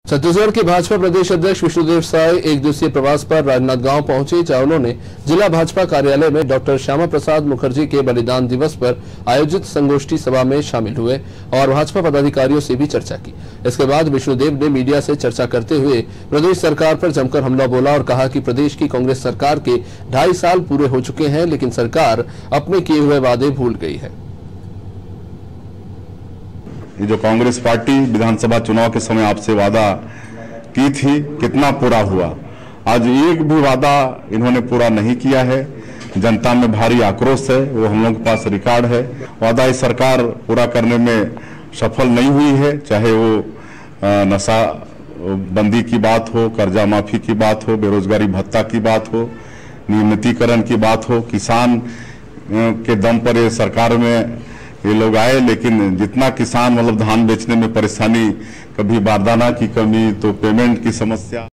छत्तीसगढ़ के भाजपा प्रदेश अध्यक्ष विष्णुदेव साय एक दिवसीय प्रवास पर राजनांदगांव पहुंचे, जहां उन्होंने जिला भाजपा कार्यालय में डॉक्टर श्यामा प्रसाद मुखर्जी के बलिदान दिवस पर आयोजित संगोष्ठी सभा में शामिल हुए और भाजपा पदाधिकारियों से भी चर्चा की। इसके बाद विष्णुदेव ने मीडिया से चर्चा करते हुए प्रदेश सरकार पर जमकर हमला बोला और कहा कि प्रदेश की कांग्रेस सरकार के 2.5 साल पूरे हो चुके हैं, लेकिन सरकार अपने किए हुए वादे भूल गई है। ये जो कांग्रेस पार्टी विधानसभा चुनाव के समय आपसे वादा की थी, कितना पूरा हुआ? आज एक भी वादा इन्होंने पूरा नहीं किया है। जनता में भारी आक्रोश है, वो हम लोगों के पास रिकॉर्ड है। वादा इस सरकार पूरा करने में सफल नहीं हुई है, चाहे वो नशा बंदी की बात हो, कर्जा माफी की बात हो, बेरोजगारी भत्ता की बात हो, नियमितीकरण की बात हो। किसान के दम पर ये सरकार में ये लोग आए, लेकिन जितना किसान मतलब धान बेचने में परेशानी, कभी बारदाना की कमी, तो पेमेंट की समस्या।